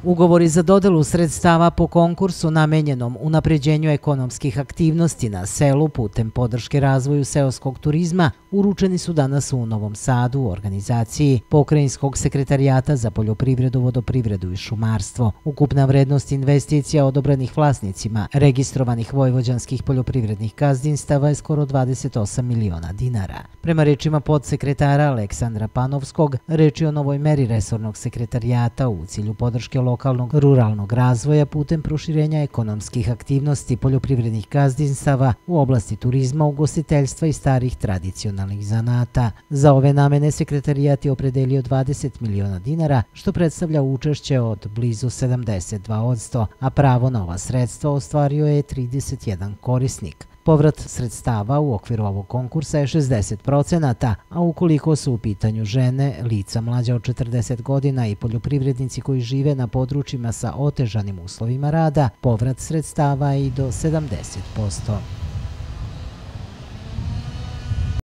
Ugovori za dodelu sredstava po konkursu namenjenom unapređenju ekonomskih aktivnosti na selu putem podrške razvoju seoskog turizma uručeni su danas u Novom Sadu u organizaciji Pokrajinskog sekretarijata za poljoprivredu, vodoprivredu i šumarstvo. Ukupna vrednost investicija odobranih vlasnicima registrovanih vojvođanskih poljoprivrednih gazdinstava je skoro 28 miliona dinara. Prema rečima podsekretara Aleksandra Panovskog, reč je o novoj meri resornog sekretarijata u cilju podrške lokalnog ruralnog razvoja putem proširenja ekonomskih aktivnosti poljoprivrednih gazdinstava u oblasti turizma, ugostiteljstva i starih tradicionalnih zanata. Za ove namene sekretarijat je opredelio 20 miliona dinara, što predstavlja učešće od blizu 72%, a pravo na ova sredstva ostvario je 31 korisnik. Povrat sredstava u okviru ovog konkursa je 60%, a ukoliko su u pitanju žene, lica mlađa od 40 godina i poljoprivrednici koji žive na područjima sa otežanim uslovima rada, povrat sredstava je i do 70%.